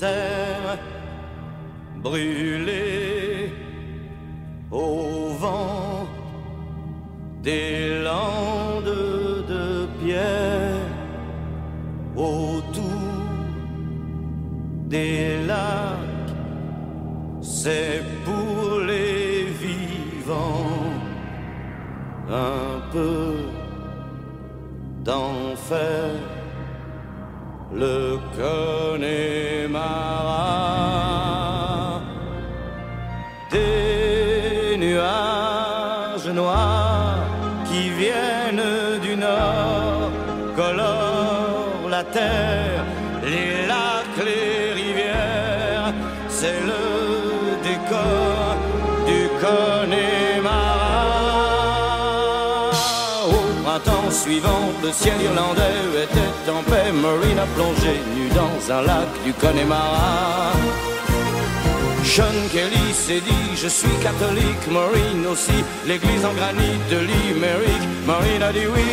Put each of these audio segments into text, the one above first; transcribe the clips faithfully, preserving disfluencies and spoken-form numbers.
terre brûlée au vent des landes de pierre autour des lacs, c'est pour les vivants un peu d'enfer. Le Connemara, des nuages noirs qui viennent du nord colorent la terre, les lacs, les rivières, c'est le décor du Connemara. Au printemps suivant, le ciel irlandais était en paix. Maureen a plongé nue dans un lac du Connemara. Sean Kelly s'est dit, je suis catholique. Maureen aussi, l'église en granit de Limerick. Maureen a dit oui.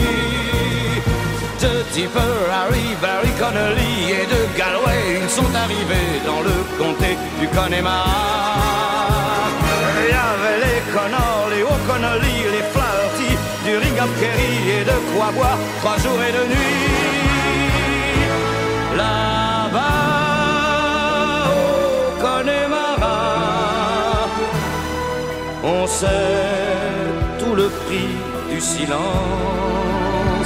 De Tipper, Harry, Barry Connolly et de Galway, ils sont arrivés dans le comté du Connemara. Il y avait les Connors, les O'Connolly, les Flaherty, du Ringham Kerry et de quoi boire trois jours et deux nuits. Là-bas au Connemara, on sait tout le prix du silence.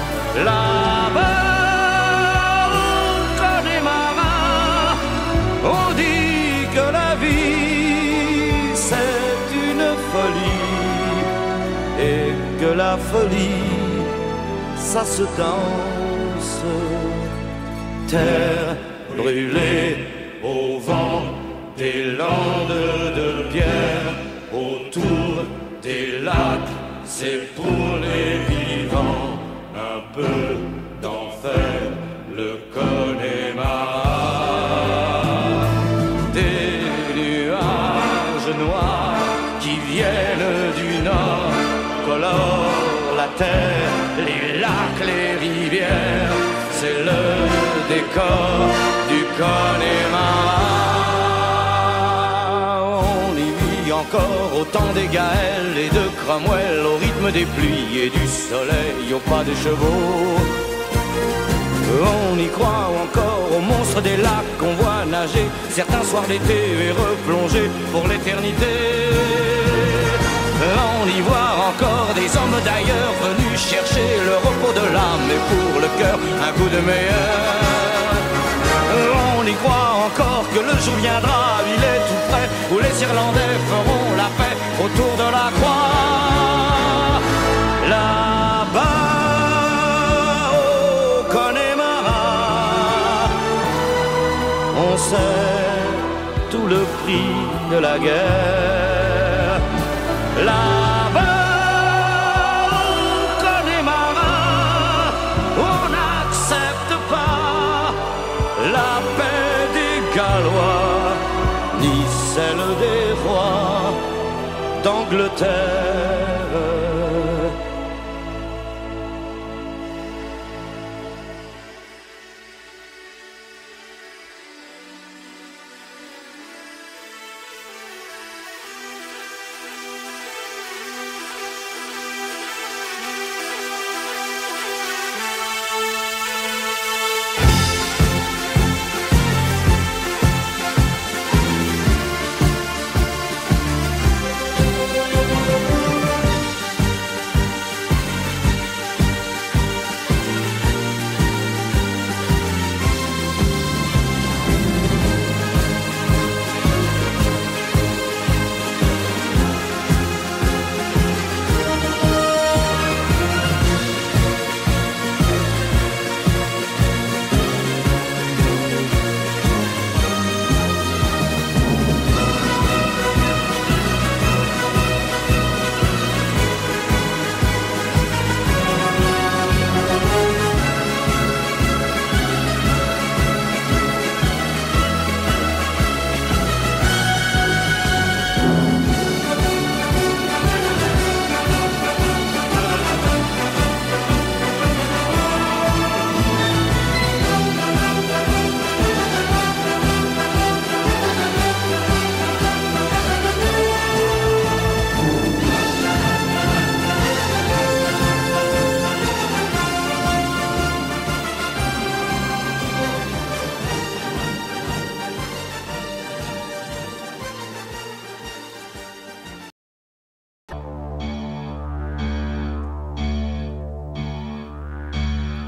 Là-bas au Connemara, on dit que la vie c'est une folie et que la folie ça se danse. Terre brûlée au vent des landes de pierre, autour des lacs, c'est pour les vivants un peu d'enfer, le Connemara. Des nuages noirs qui viennent du nord colorent la terre, les lacs, les rivières, c'est le décor du Connemara. On y vit encore au temps des Gaëls et de Cromwell, au rythme des pluies et du soleil, au pas des chevaux. On y croit encore aux monstres des lacs qu'on voit nager certains soirs d'été et replonger pour l'éternité. On y voit encore des hommes d'ailleurs venus chercher le repos de l'âme et pour le cœur un goût de meilleur. On y croit encore que le jour viendra, il est tout près, où les Irlandais feront la paix autour de la croix. Là-bas au Connemara, on sait tout le prix de la guerre. Là-bas au Connemara, on n'accepte pas la paix des Gallois, ni celle des rois d'Angleterre.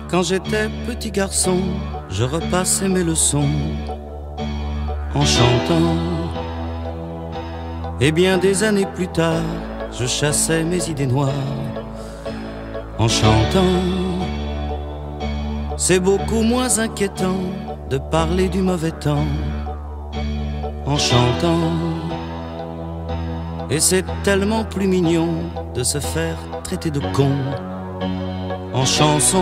Quand j'étais petit garçon, je repassais mes leçons en chantant. Et bien des années plus tard, je chassais mes idées noires en chantant. C'est beaucoup moins inquiétant de parler du mauvais temps en chantant. Et c'est tellement plus mignon de se faire traiter de con en chanson.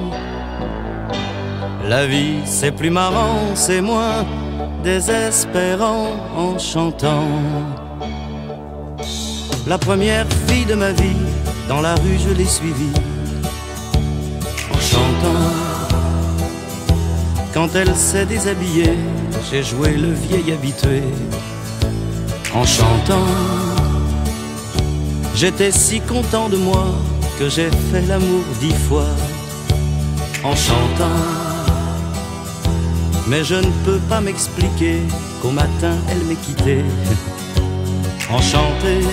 La vie c'est plus marrant, c'est moins désespérant en chantant. La première fille de ma vie, dans la rue je l'ai suivie en chantant. Quand elle s'est déshabillée, j'ai joué le vieil habitué en chantant. J'étais si content de moi que j'ai fait l'amour dix fois en chantant. Mais je ne peux pas m'expliquer qu'au matin elle m'ait quitté enchanté.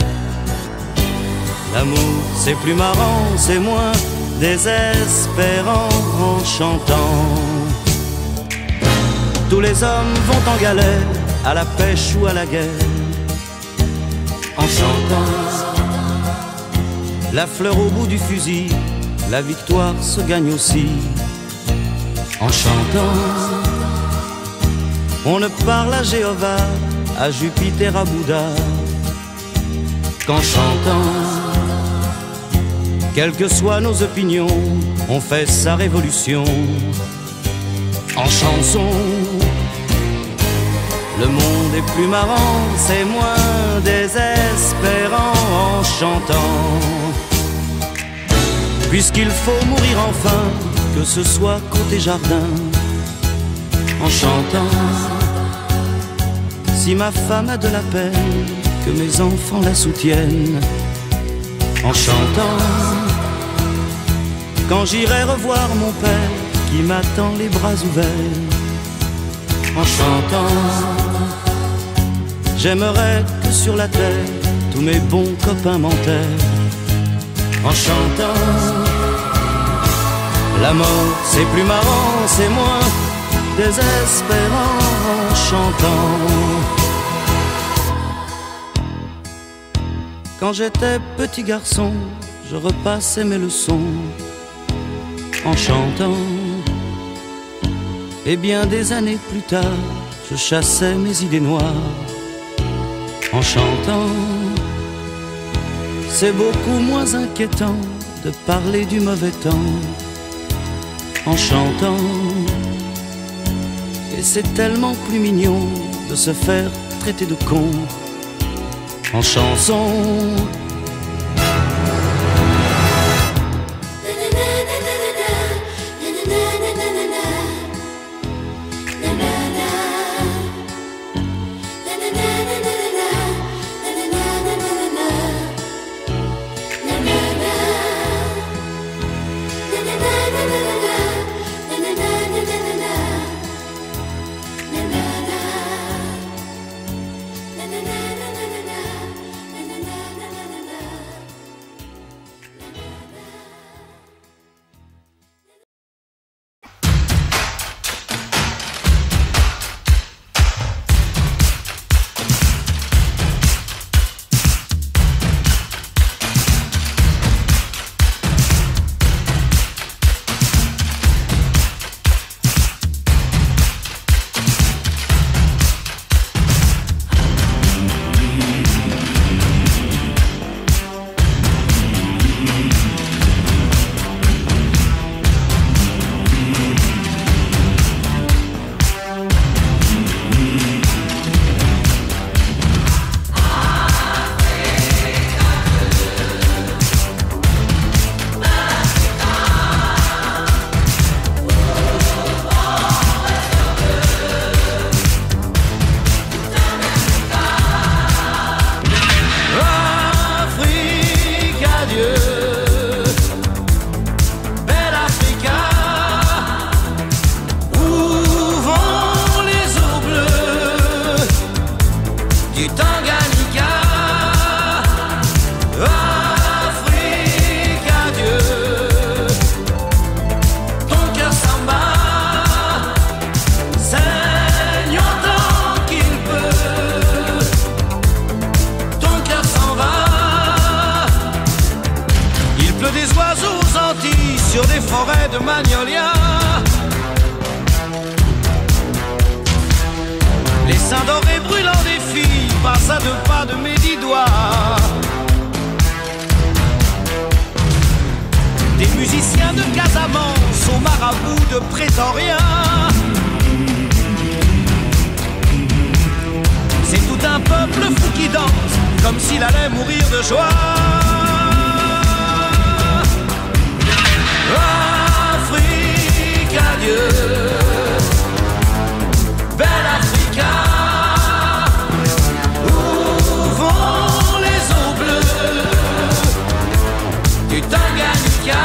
L'amour c'est plus marrant, c'est moins désespérant en chantant. Tous les hommes vont en galère, à la pêche ou à la guerre en chantant. La fleur au bout du fusil, la victoire se gagne aussi en chantant. On ne parle à Jéhovah, à Jupiter, à Bouddha qu'en chantant. Quelles que soient nos opinions, on fait sa révolution en chanson. Le monde est plus marrant, c'est moins désespérant en chantant. Puisqu'il faut mourir enfin, que ce soit côté jardin en chantant. Si ma femme a de la peine, que mes enfants la soutiennent en chantant. Quand j'irai revoir mon père qui m'attend les bras ouverts en chantant. J'aimerais que sur la terre tous mes bons copains m'enterrent en chantant. La mort c'est plus marrant, c'est moins désespérant en chantant. Quand j'étais petit garçon, je repassais mes leçons en chantant. Et bien des années plus tard, je chassais mes idées noires en chantant. C'est beaucoup moins inquiétant de parler du mauvais temps en chantant. Et c'est tellement plus mignon de se faire traiter de con en chanson. Na na na na na na sur des forêts de magnolias. Les seins dorés brûlants des filles passent à deux pas de mes dix doigts. Des musiciens de Casamance aux marabouts de Pretoria. C'est tout un peuple fou qui danse comme s'il allait mourir de joie. Afrique, adieu, belle Africa, où vont les eaux bleues du Tanganyika.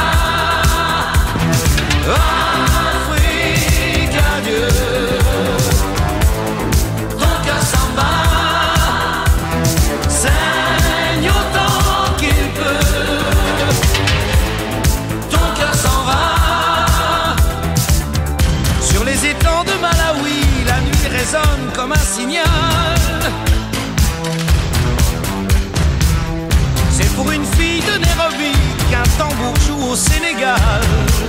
Afrique, adieu, ton cœur s'en bat, saigne autant qu'il peut, ton cœur s'en va. Sur les étangs de Malawi, la nuit résonne comme un signal. C'est pour une fille de Nairobi qu'un tambour joue au Sénégal.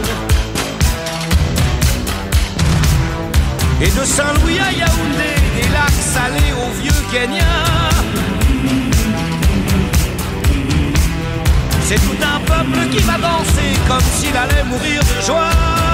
Et de Saint-Louis à Yaoundé, des lacs salés au vieux Kenya. C'est tout un peuple qui va danser comme s'il allait mourir de joie.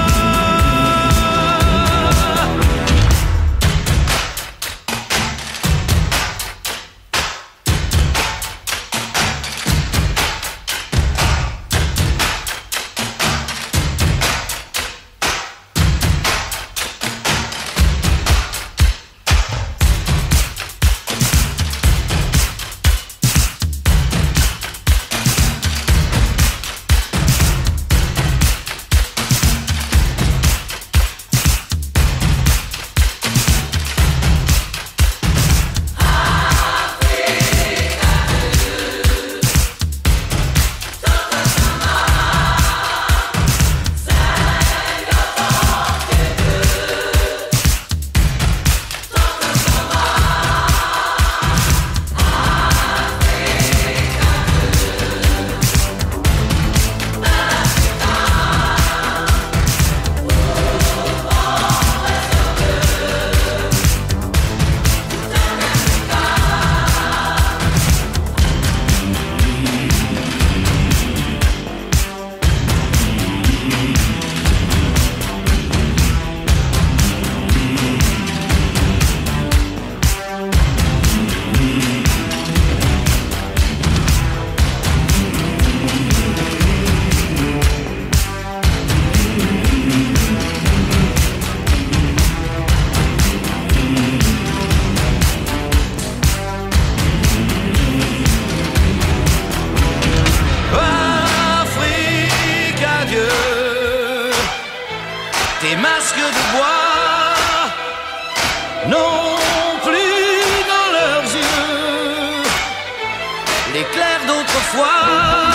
Tes masques de bois n'ont plus dans leurs yeux l'éclair d'autrefois.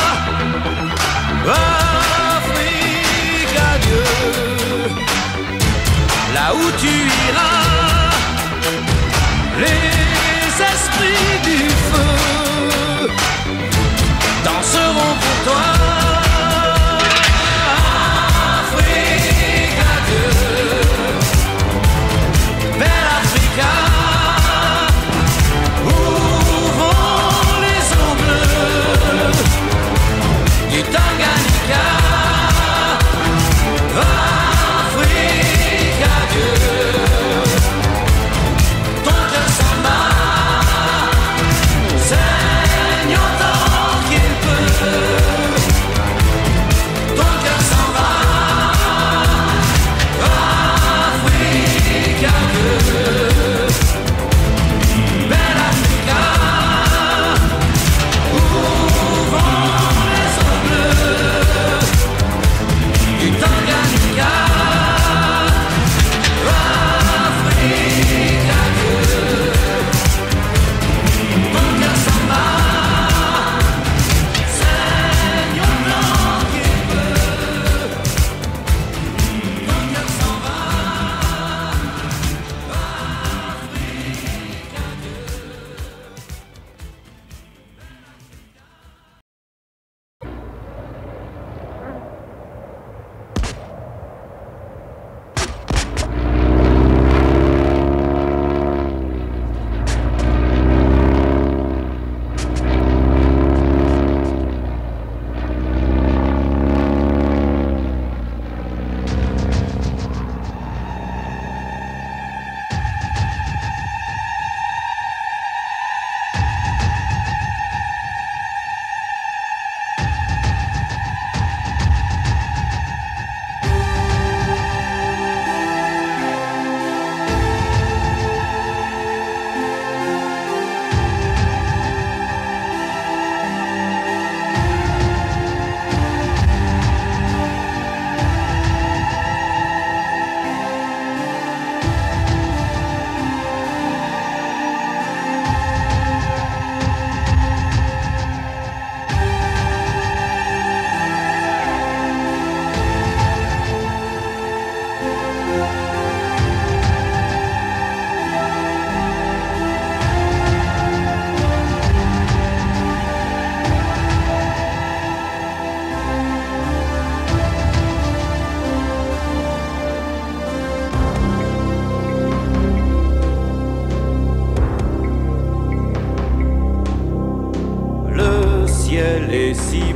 Afrique, adieu, là où tu iras, les esprits du feu danseront pour toi. Afrique, adieu, belle Africa.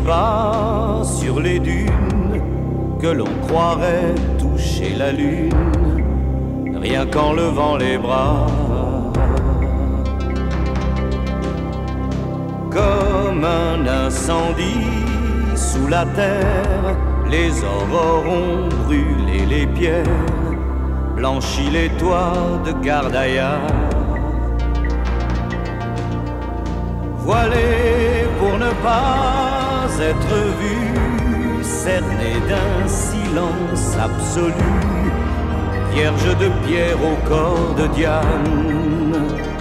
pas sur les dunes que l'on croirait toucher la lune, rien qu'en levant les bras. Comme un incendie sous la terre, les aurores ont brûlé les pierres, blanchi les toits de Gardaïa. Voilé pour ne pas être vu, cerné d'un silence absolu, vierge de pierre au corps de Diane.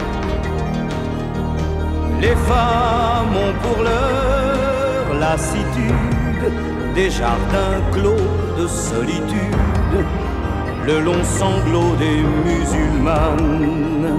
Les femmes ont pour leur lassitude des jardins clos de solitude, le long sanglot des musulmanes.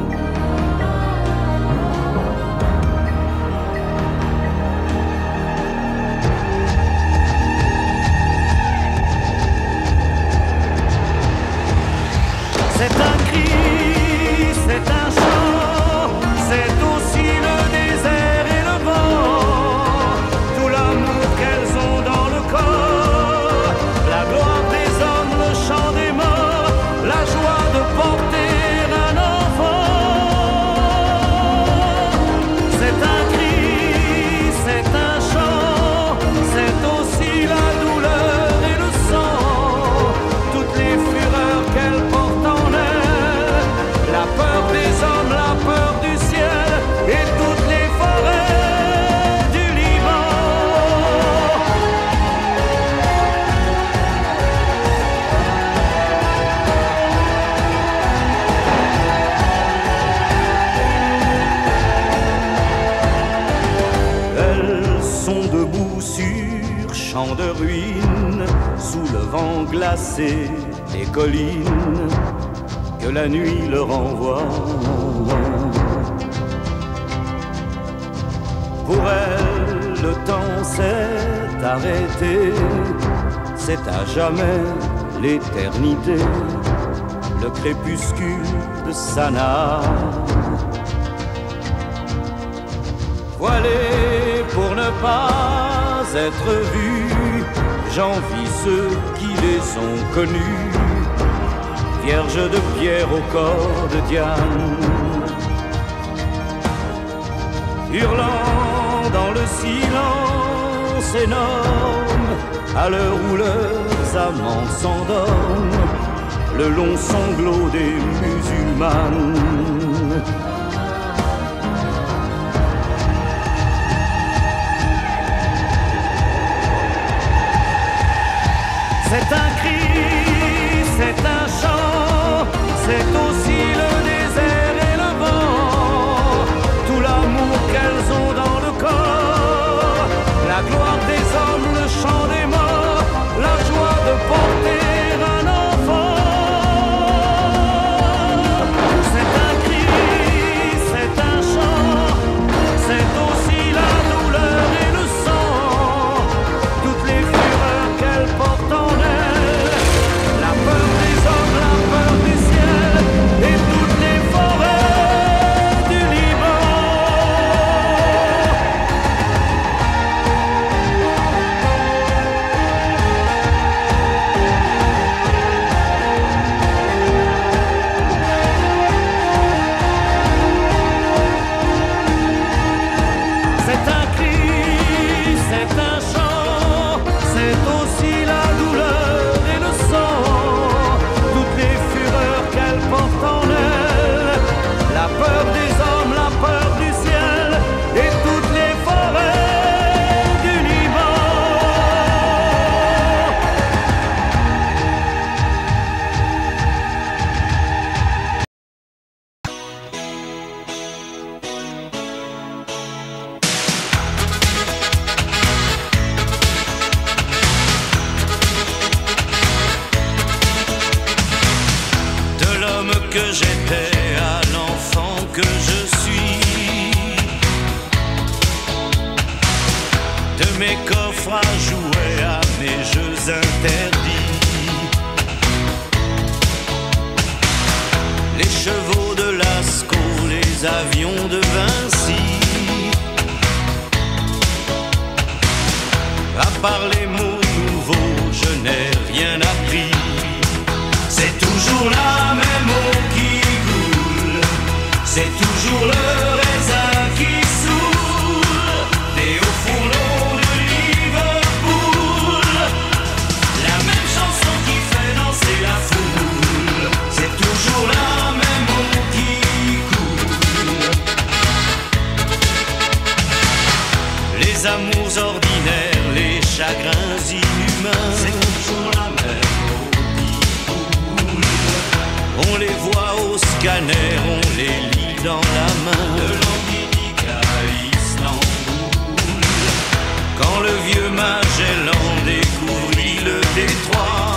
C'est un cri, c'est un chant, c'est aussi le désert et le vent, tout l'amour qu'elles ont dans le corps, la gloire des hommes, le chant des morts, la joie de porter un enfant. C'est un cri, c'est un chant, c'est aussi la douleur et le sang, toutes les fureurs qu'elles portent, la peur des hommes, la peur du ciel et toutes les forêts du Liban. Elles sont debout sur champs de ruines, sous le vent glacé des collines que la nuit leur envoie. Pour elles, le temps s'est arrêté, c'est à jamais l'éternité, le crépuscule de Sanaa. Voilé pour ne pas être vus, j'envie ceux qui les ont connus, vierge de pierre au corps de Diane, hurlant dans le silence énorme, à l'heure où leurs amants s'endorment, le long sanglot des musulmanes. C'est un cri, c'est un chant, c'est aussi le désert et le vent, tout l'amour qu'elles ont dans le corps, la gloire des hommes, le chant des morts, la joie de porter un enfant. C'est un cri, c'est un chant, c'est aussi la douleur et le sang, toutes les fureurs qu'elles portent en elles, la peur des hommes, la peur du ciel et toutes les forêts du Liban. C'est un cri, c'est un chant, c'est aussi la douleur et le sang, toutes les fureurs qu'elles portent en elles, la peur des hommes, la peur du ciel et toutes les forêts du Liban. De l'homme que j'étais à l'enfant que je suis, de mes coffres à jouets à mes jeux interdits, les chevaux de Lascaux, les avions de Vinci, part les mots nouveaux, je n'ai rien appris. C'est toujours la même eau qui coule, c'est toujours le raisin qui saoule, des hauts fourneaux de Liverpool. La même chanson qui fait danser la foule, c'est toujours la même eau qui coule. Les amours ordinaires, les chagrins inhumains, c'est toujours la même eau qui coule. On les voit au scanner, on les lit dans la main, de Languidic à Istanbul. Quand le vieux Magellan découvrit le détroit,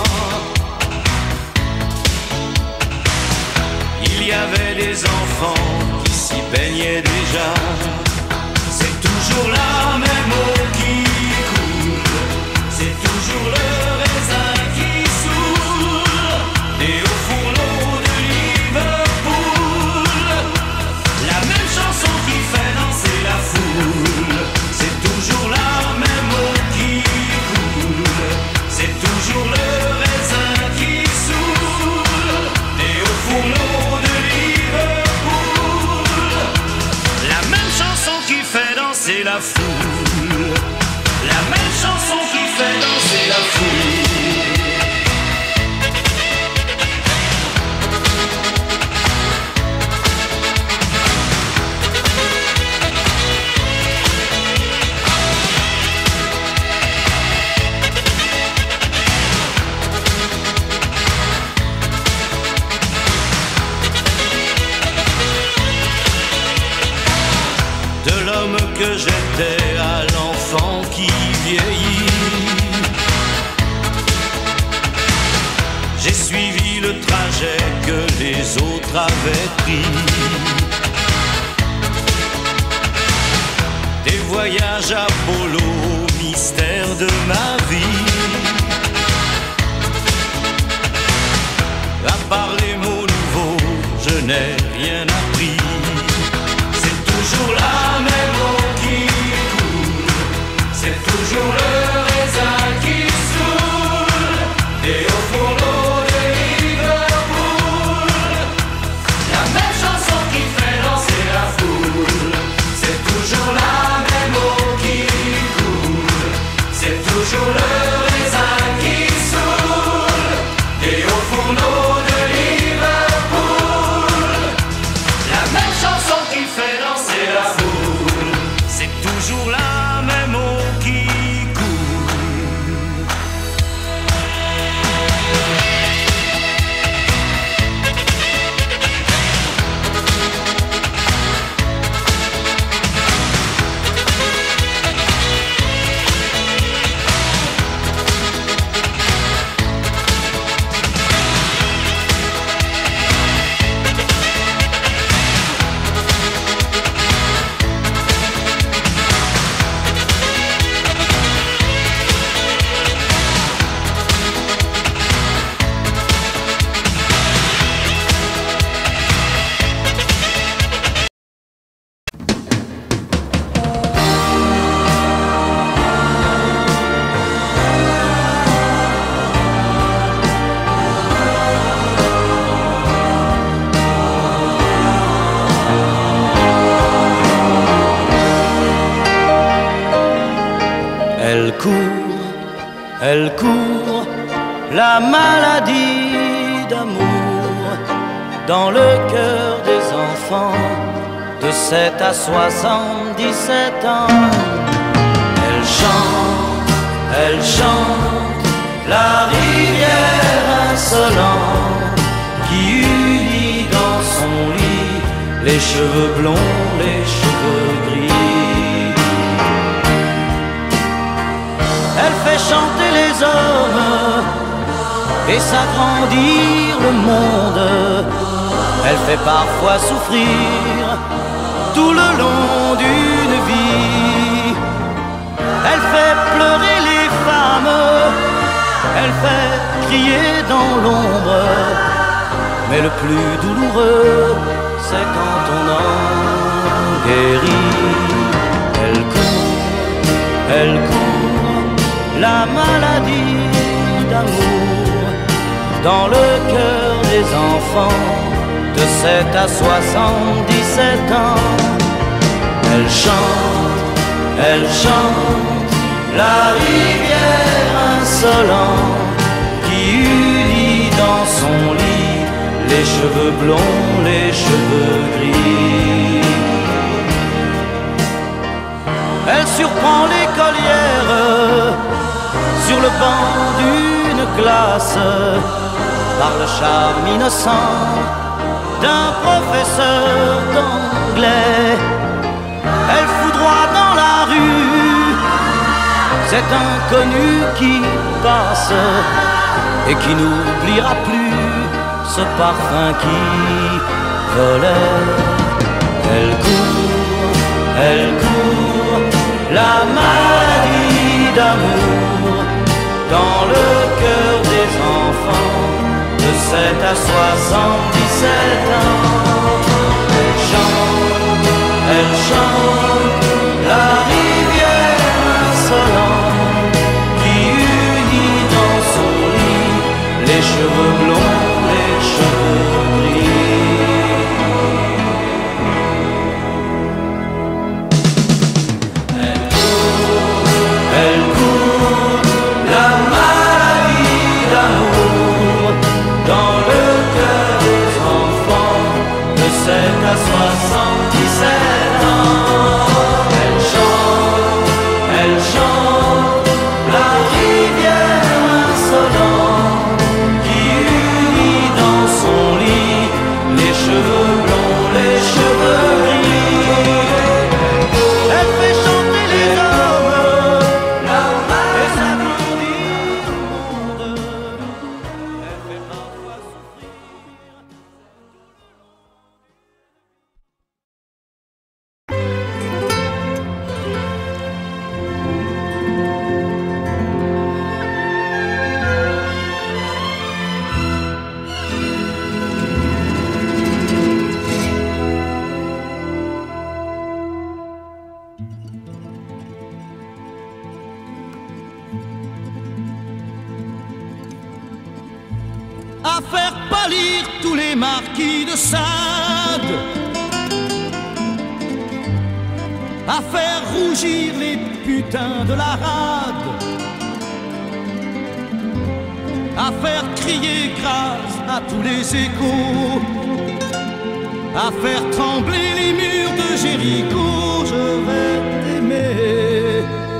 il y avait des enfants qui s'y baignaient déjà. C'est toujours la même eau qui coule, c'est toujours le raisin qui saoule, des hauts fourneaux de Liverpool. La même chanson qui fait danser la foule, c'est toujours la même eau qui coule, c'est toujours le raisin qui saoule, des hauts fourneaux de Liverpool. La même chanson qui fait danser la foule, la même chanson qui fait danser la foule. De l'homme que j'étais à l'enfant qui vieillit, j'ai suivi le trajet que les autres avaient pris. Des voyages à Polo, mystère de ma vie. À part les mots nouveaux, je n'ai rien appris. C'est toujours la même eau qui coule, c'est toujours le raisin qui saoule, des hauts fourneaux de Liverpool. La même chanson qui fait danser la foule, c'est toujours la même eau qui coule, c'est toujours le raisin qui saoule, des hauts fourneaux de Liverpool. La même chanson qui fait danser la foule, c'est toujours la même eau qui coule. Elle court, elle court, la maladie d'amour dans le cœur des enfants de sept à soixante-dix-sept ans. Elle chante, elle chante, la rivière insolente qui unit dans son lit les cheveux blonds, les cheveux gris. Elle fait chanter les hommes et s'agrandir le monde. Elle fait parfois souffrir tout le long d'une vie. Elle fait pleurer les femmes, elle fait crier dans l'ombre. Mais le plus douloureux, c'est quand on en guérit. Elle court, elle court, la maladie d'amour dans le cœur des enfants de sept à soixante-dix-sept ans. Elle chante, elle chante la rivière insolente qui unit dans son lit les cheveux blonds, les cheveux gris. Elle surprend l'écolière sur le banc d'une classe par le charme innocent d'un professeur d'anglais. Elle foudroie dans la rue cet inconnu qui passe et qui n'oubliera plus ce parfum qui volait. Elle court, elle court, la maladie d'amour dans le cœur des enfants de sept à soixante-dix-sept ans. Elle chante, elle chante la rivière insolente qui unit dans son lit les cheveux blonds, les cheveux gris. Elle court, elle court, la maladie d'amour dans le cœur des enfants de sept à soixante-dix-sept ans. Elle chante, elle chante la rivière insolente qui unit dans son lit les cheveux blonds, les cheveux gris. Elle fait chanter les hommes et s'agrandit le monde. Elle fait parfois souffrir. À faire pâlir tous les marquis de Sade, à faire rougir les putains de la rade, à faire crier grâce à tous les échos, à faire trembler les murs de Jéricho. Je vais t'aimer.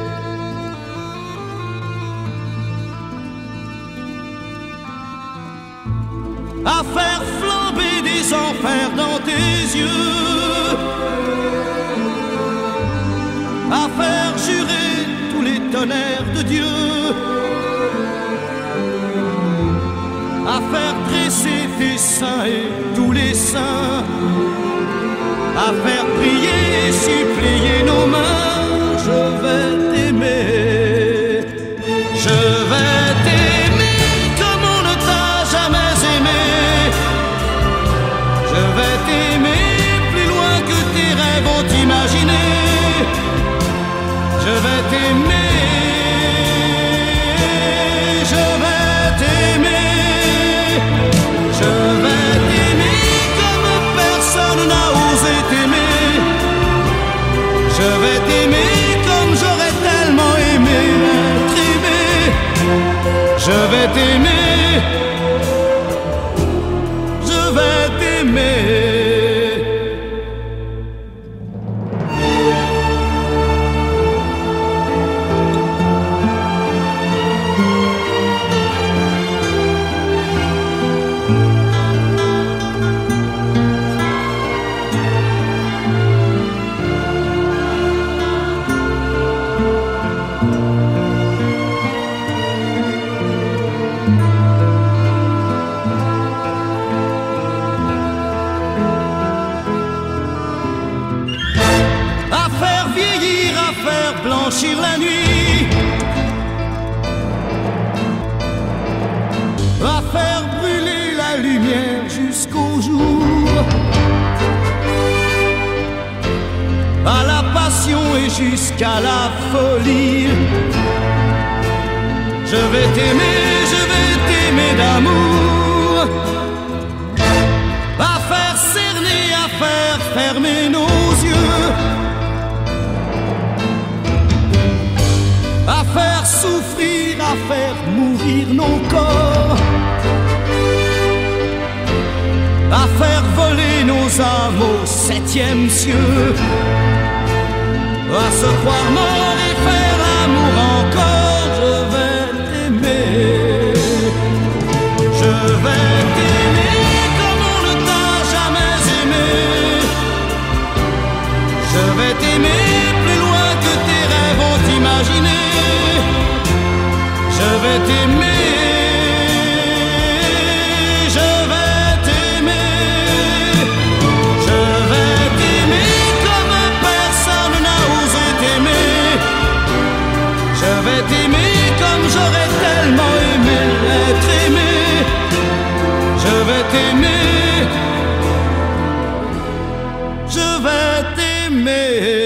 À faire flamber des enfers dans tes yeux, à faire jurer tous les tonnerres de Dieu, à faire dresser tes seins et tous les saints, à faire prier et supplier nos mains. Je vais t'aimer, je vais t'aimer comme on ne t'a jamais aimé. Je vais t'aimer plus loin que tes rêves ont imaginé. Je vais t'aimer, je vais t'aimer, je vais t'aimer comme personne n'a osé t'aimer. Je vais t'aimer comme j'aurais tellement aimé être aimé. Je vais t'aimer, je vais t'aimer. Blanchir la nuit, à faire brûler la lumière jusqu'au jour, à la passion et jusqu'à la folie, Je vais t'aimer, je vais t'aimer d'amour, à faire cerner, à faire fermer nos yeux, à faire souffrir, à faire mourir nos corps, à faire voler nos âmes au septième cieux, à se croire mort et faire l'amour encore. Je vais t'aimer, je vais t'aimer comme on ne t'a jamais aimé. Je vais t'aimer plus loin que tes rêves ont imaginé. Je vais t'aimer, je vais t'aimer, je vais t'aimer comme personne n'a osé t'aimer. Je vais t'aimer comme j'aurais tellement aimé être aimé. Je vais t'aimer, je vais t'aimer.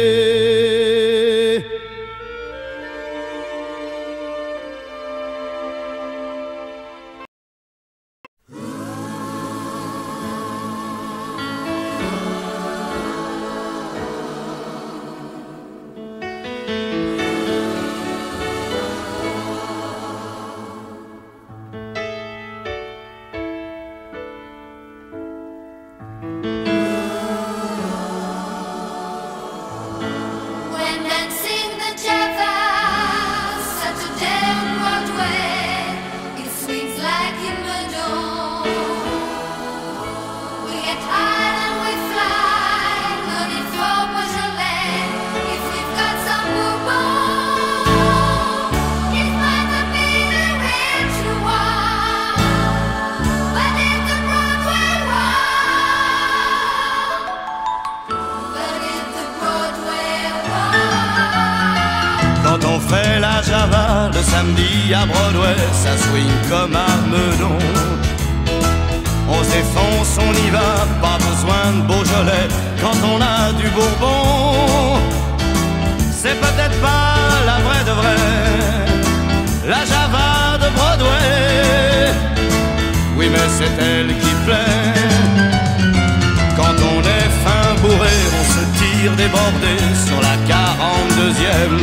Le samedi à Broadway, ça swing comme à Meudon. On se défonce, on y va, pas besoin de Beaujolais quand on a du Bourbon. C'est peut-être pas la vraie de vraie, la Java de Broadway. Oui, mais c'est elle qui plaît. Quand on est fin bourré, on se tire débordé sur la quarante-deuxième.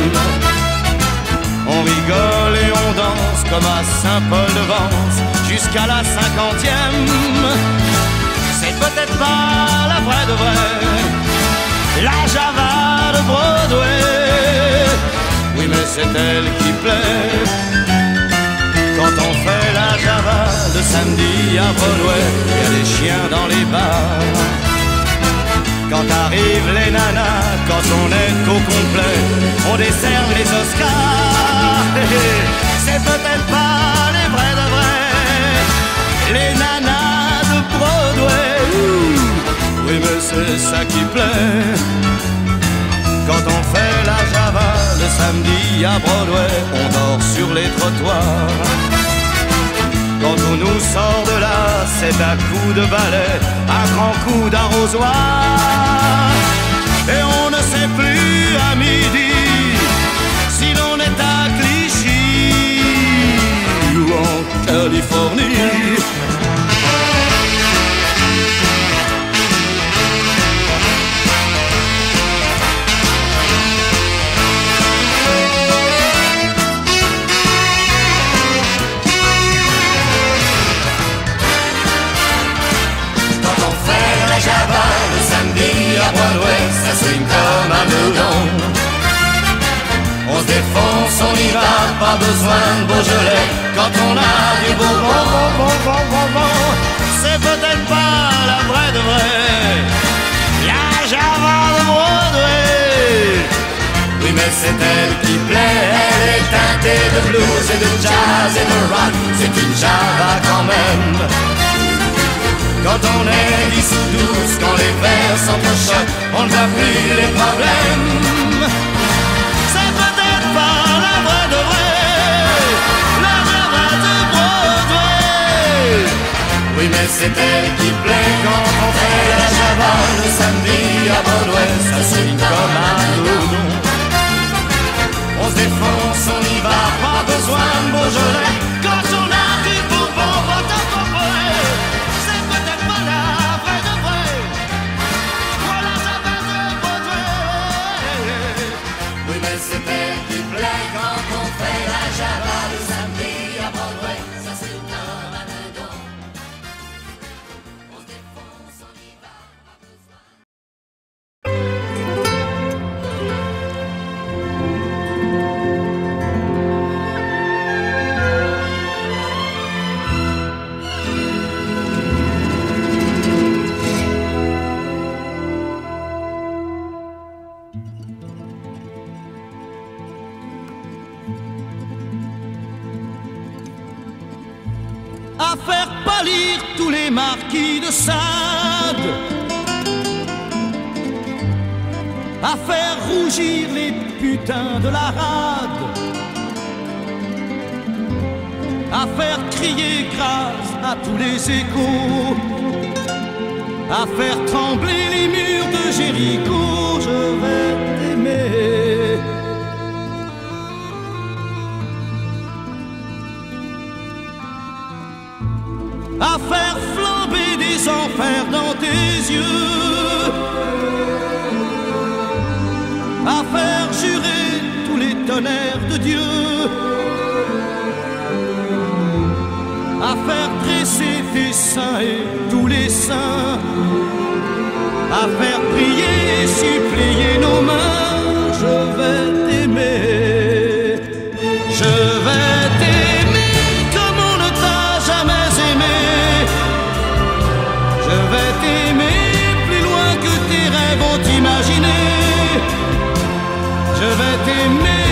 On rigole et on danse comme à Saint-Paul-de-Vence jusqu'à la cinquantième. C'est peut-être pas la vraie de vraie, la Java de Broadway. Oui, mais c'est elle qui plaît. Quand on fait la Java le samedi à Broadway, y a des chiens dans les bars. Quand arrivent les nanas, quand on est au complet, on décerne les Oscars. C'est peut-être pas les vrais de vrais, les nanas de Broadway. Oui, mais c'est ça qui plaît. Quand on fait la Java le samedi à Broadway, on dort sur les trottoirs. Quand on nous sort de là, c'est à coups de balai, un grand coup d'arrosoir. Et on ne sait plus à midi si l'on est à Clichy ou en Californie. Java, le samedi à Broadway, ça swing comme un Meudon. On se défonce, on y va, pas besoin de Beaujolais quand on a du Bourbon. Bon, bon, bon, bon. C'est peut-être pas la vraie de vraie, la Java de Broadway. Oui, mais c'est elle qui plaît, elle est teintée de blues et de jazz et de rock. C'est une Java quand même. Quand on est dix ou douze, quand les verres s'entrechoquent, on ne voit plus les problèmes. C'est peut-être pas la vraie de vraie, la Java de Broadway. Oui, mais c'est elle qui plaît quand on fait la Java le samedi à Broadway. Ça swing comme un doudou. On se défonce, on y va, pas besoin de le Beaujolais. Quand on arrive au bon votre forêt, c'est peut-être pas la vraie de vrai. Voilà ça va de Broadway. Oui, mais c'est belle du plaît quand on fait la java le samedi à Broadway. Ça c'est un anadon. On se défonce, on y va, pas besoin. À faire pâlir tous les marquis de Sade, à faire rougir les putains de la rade, à faire crier grâce à tous les échos, à faire trembler les murs de Jéricho. Je vais t'aimer. À faire flamber des enfers dans tes yeux, à faire jurer tous les tonnerres de Dieu, à faire dresser tes seins et tous les saints, à faire prier et supplier nos mains. Je vais t'aimer, je vais t'aimer comme on ne t'a jamais aimé. Je vais t'aimer plus loin que tes rêves ont imaginé. Je vais t'aimer,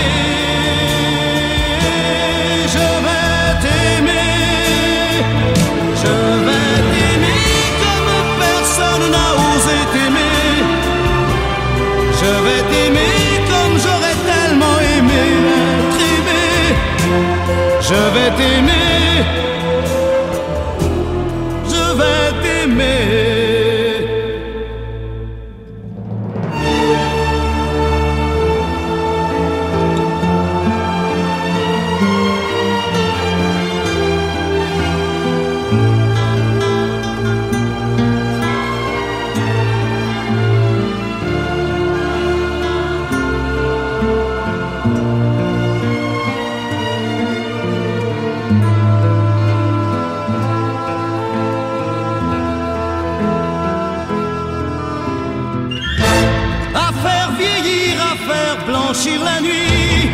je vais t'aimer, je vais t'aimer comme personne n'a osé t'aimer. Je vais t'aimer comme j'aurais tellement aimé être aimé. Je vais t'aimer, je vais t'aimer. À faire vieillir, à faire blanchir la nuit,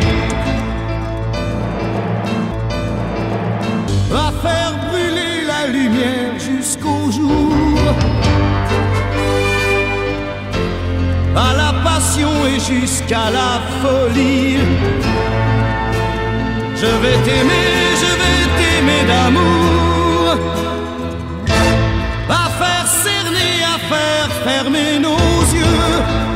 à faire brûler la lumière jusqu'au jour, à la passion et jusqu'à la folie. Je vais t'aimer, je vais t'aimer d'amour, à faire cerner, à faire fermer nos yeux,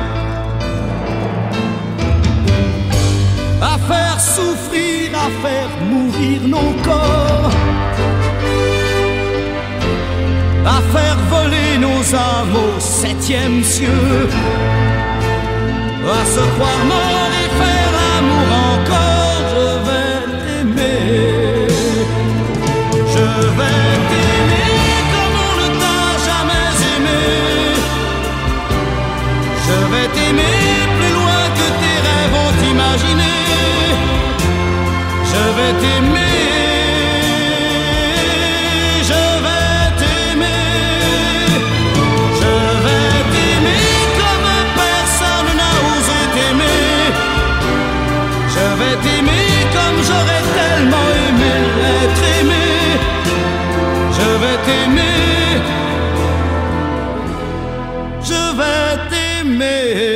à faire souffrir, à faire mourir nos corps, à faire voler nos âmes au septième cieux, à se croire mort et faire l'amour encore. Je vais t'aimer, je vais t'aimer comme on ne t'a jamais aimé. Je vais t'aimer plus loin que tes rêves ont imaginé. Je vais t'aimer, je vais t'aimer, je vais t'aimer comme personne n'a osé t'aimer. Je vais t'aimer comme j'aurais tellement aimé être aimé. Je vais t'aimer, je vais t'aimer.